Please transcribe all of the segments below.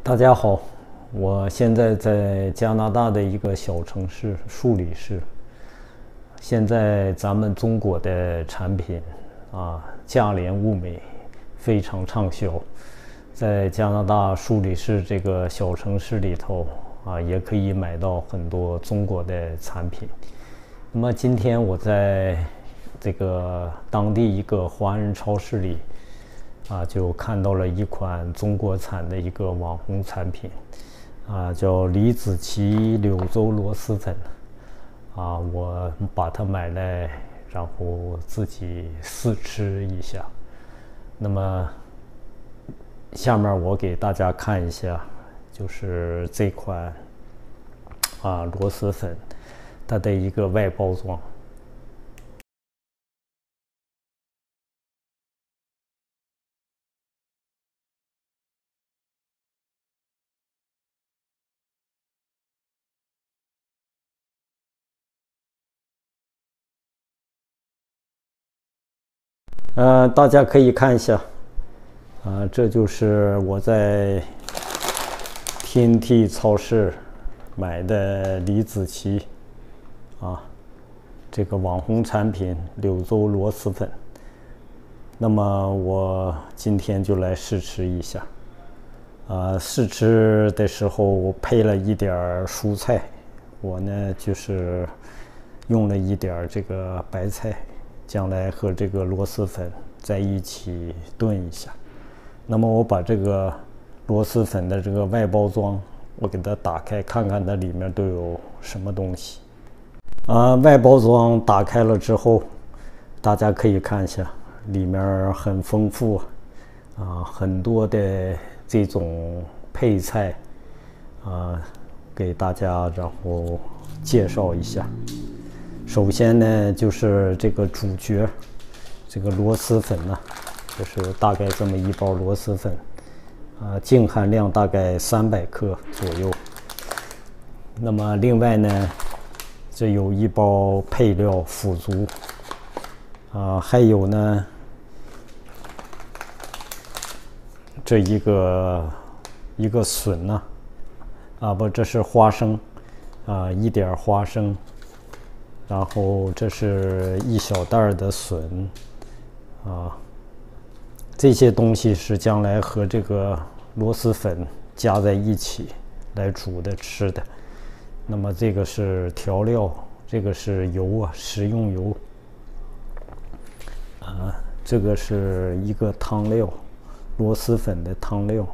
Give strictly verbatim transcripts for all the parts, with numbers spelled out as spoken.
大家好，我现在在加拿大的一个小城市树里市。现在咱们中国的产品啊，价廉物美，非常畅销。在加拿大树里市这个小城市里头啊，也可以买到很多中国的产品。那么今天我在这个当地一个华人超市里啊，就看到了一款中国产的一个网红产品，啊，叫李子柒柳州螺蛳粉，啊，我把它买来，然后自己试吃一下。那么，下面我给大家看一下，就是这款啊螺蛳粉，它的一个外包装。呃，大家可以看一下，啊，这就是我在 T N T 超市买的李子柒，啊，这个网红产品柳州螺蛳粉。那么我今天就来试吃一下，啊，试吃的时候我配了一点蔬菜，我呢就是用了一点这个白菜。将来和这个螺蛳粉在一起炖一下。那么我把这个螺蛳粉的这个外包装，我给它打开，看看它里面都有什么东西。啊，外包装打开了之后，大家可以看一下，里面很丰富啊，很多的这种配菜啊，给大家然后介绍一下。首先呢，就是这个主角，这个螺蛳粉呢，就是大概这么一包螺蛳粉，啊，净含量大概三百克左右。那么另外呢，这有一包配料腐竹，啊，还有呢，这一个一个笋呢，啊不，这是花生，啊，一点花生。然后这是一小袋的笋，啊，这些东西是将来和这个螺蛳粉加在一起来煮的吃的。那么这个是调料，这个是油啊，食用油，啊，这个是一个汤料，螺蛳粉的汤料，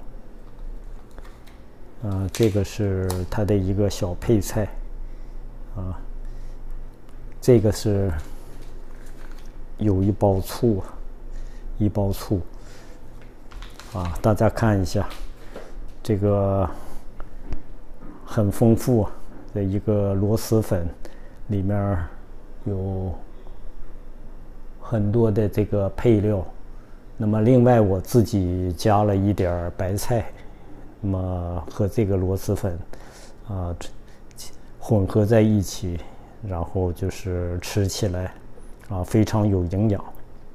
啊，这个是它的一个小配菜，啊。这个是有一包醋，一包醋，啊，大家看一下，这个很丰富的一个螺蛳粉，里面有很多的这个配料。那么另外我自己加了一点白菜，那么和这个螺蛳粉啊混合在一起。然后就是吃起来啊非常有营养。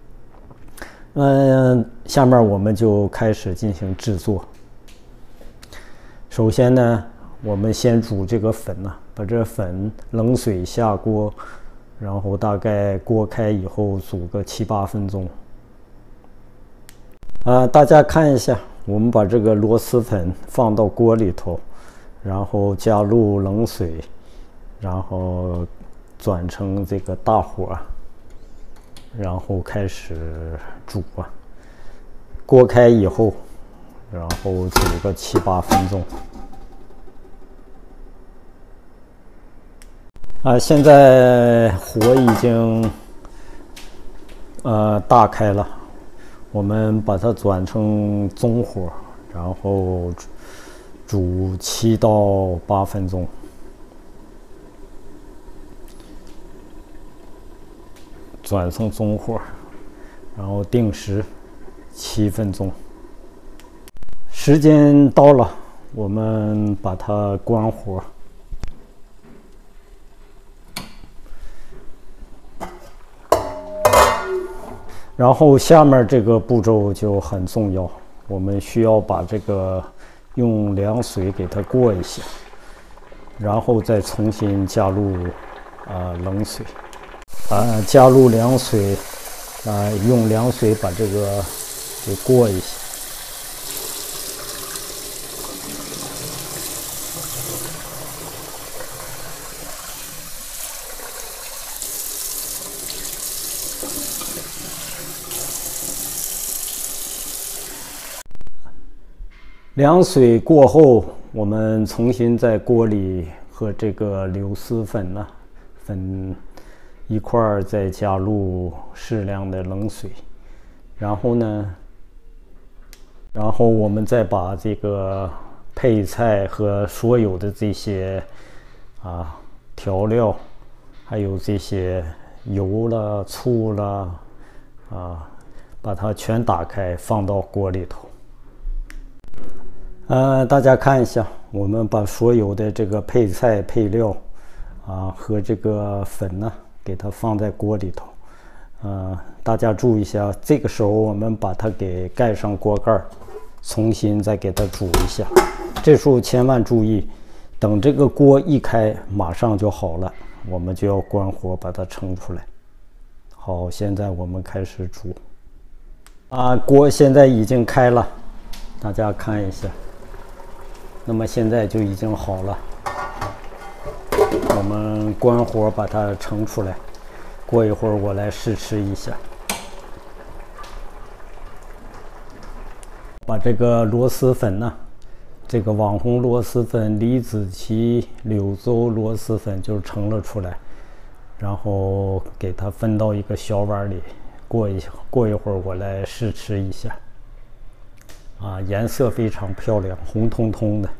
嗯，下面我们就开始进行制作。首先呢，我们先煮这个粉呢、啊，把这粉冷水下锅，然后大概锅开以后煮个七八分钟。啊，大家看一下，我们把这个螺蛳粉放到锅里头，然后加入冷水。然后转成这个大火，然后开始煮啊。锅开以后，然后煮个七八分钟。啊，现在火已经呃大开了，我们把它转成中火，然后煮七到八分钟。转成中火，然后定时七分钟。时间到了，我们把它关火。然后下面这个步骤就很重要，我们需要把这个用凉水给它过一下，然后再重新加入啊、呃、冷水，啊、呃、加入凉水，啊、呃、用凉水把这个给过一下。凉水过后，我们重新在锅里和这个柳丝粉呢、啊、粉一块儿再加入适量的冷水，然后呢，然后我们再把这个配菜和所有的这些啊调料，还有这些油啦、醋啦啊，把它全打开放到锅里头。呃，大家看一下，我们把所有的这个配菜配料啊和这个粉呢，给它放在锅里头。呃，大家注意一下，这个时候我们把它给盖上锅盖，重新再给它煮一下。这时候千万注意，等这个锅一开，马上就好了，我们就要关火把它盛出来。好，现在我们开始煮。啊，锅现在已经开了，大家看一下。那么现在就已经好了，我们关火把它盛出来。过一会儿我来试吃一下。把这个螺蛳粉呢，这个网红螺蛳粉、李子柒、柳州螺蛳粉就盛了出来，然后给它分到一个小碗里。过一过一会儿我来试吃一下。啊，颜色非常漂亮，红彤彤的。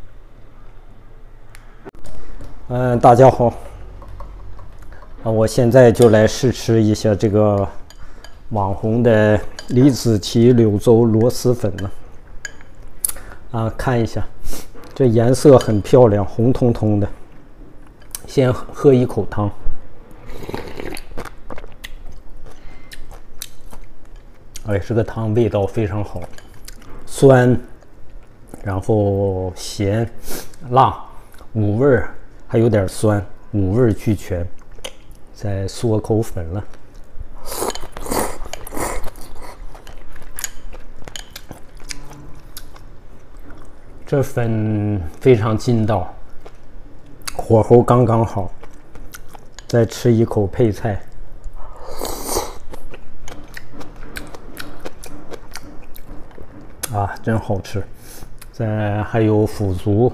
嗯，大家好，啊，我现在就来试吃一下这个网红的李子柒柳州螺蛳粉了。啊，看一下，这颜色很漂亮，红彤彤的。先喝一口汤。哎，这个汤味道非常好。酸，然后咸、辣，五味儿，还有点酸，五味儿俱全。再嗦口粉了，这粉非常劲道，火候刚刚好。再吃一口配菜。啊，真好吃！再还有腐竹，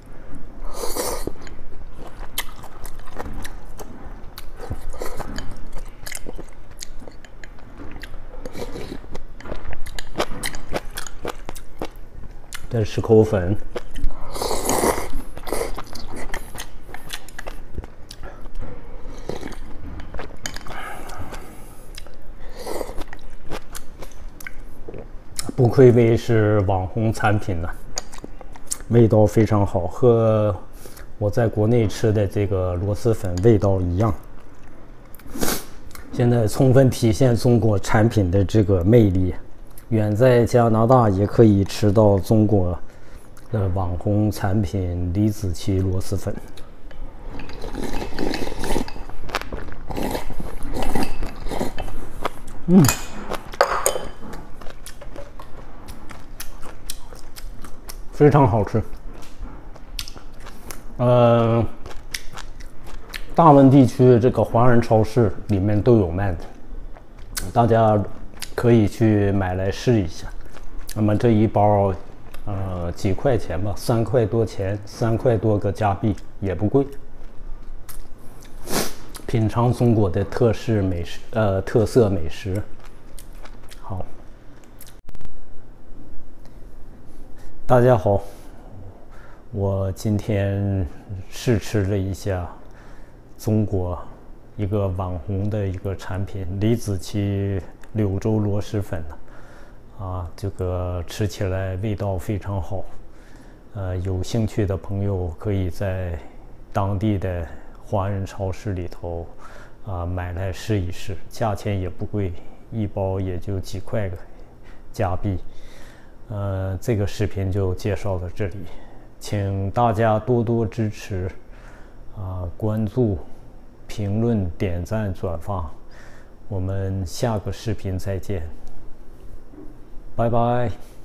再吃口粉，不愧为是网红产品呢，味道非常好，和我在国内吃的这个螺蛳粉味道一样。现在充分体现中国产品的这个魅力，远在加拿大也可以吃到中国的网红产品李子柒螺蛳粉。嗯。非常好吃，呃，大温地区这个华人超市里面都有卖的，大家可以去买来试一下。那么这一包，呃，几块钱吧，三块多钱，三块多个加币，也不贵。品尝中国的特色美食，呃，特色美食。好。大家好，我今天试吃了一下中国一个网红的一个产品李子柒柳州螺蛳粉啊，这个吃起来味道非常好，呃，有兴趣的朋友可以在当地的华人超市里头啊买来试一试，价钱也不贵，一包也就几块加币。 呃，这个视频就介绍到这里，请大家多多支持，啊、呃，关注、评论、点赞、转发，我们下个视频再见，拜拜。